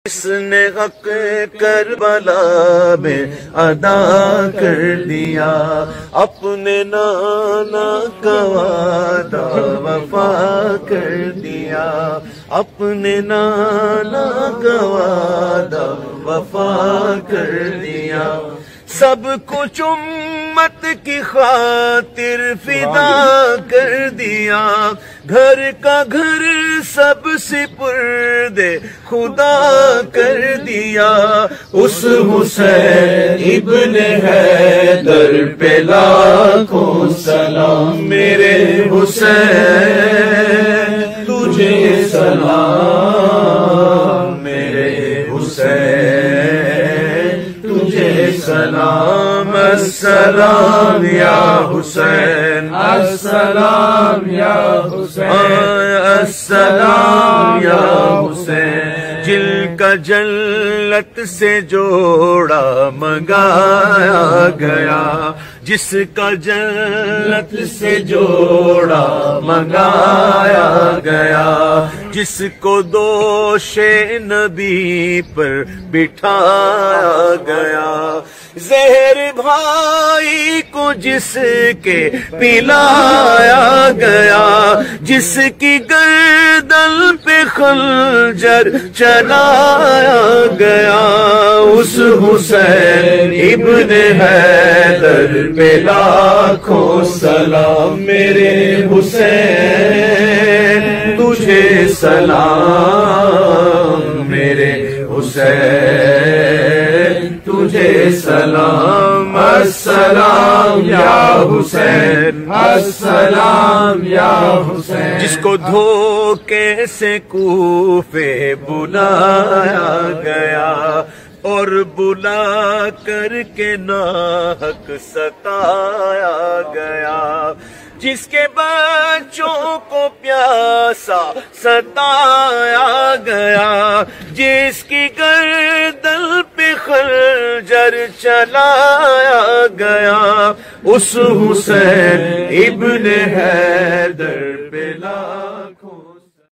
اس نے حق کربلا میں ادا کر دیا، اپنے نانا کا وعدہ وفا کر دیا، اپنے نانا کا وعدہ وفا کر دیا، سب کچھ امت کی خاطر فدا کر دیا، گھر کا گھر سب سپرد خدا کر دیا، اس حسین ابن حیدر پہ لاکھوں سلام، میرے حسین تجھے سلام، میرے حسین تجھے سلام، السلام یا حسین، السلام یا حسین، السلام یا حسین، جن کا جنت سے جوڑا منگایا گیا، جس کا جنت سے جوڑا منگایا گیا، جس کو دوش نبی پر بٹھایا گیا، زہر بھائی کو جس کے پلایا گیا، جس کی گردن پہ خنجر چلایا گیا، اس حسین ابن حیدر پہ لاکھوں سلام، میرے حسین تجھے سلام، میرے حسین تجھے سلام، السلام یا حسین، السلام یا حسین، جس کو دھوکے سے کوفے بلایا گیا اور بلا کر کے ناحق ستایا گیا، جس کے بچوں کو پیاسا ستایا گیا، جس کی گردن پہ خنجر چلایا گیا، اس حسین ابن حیدر پہ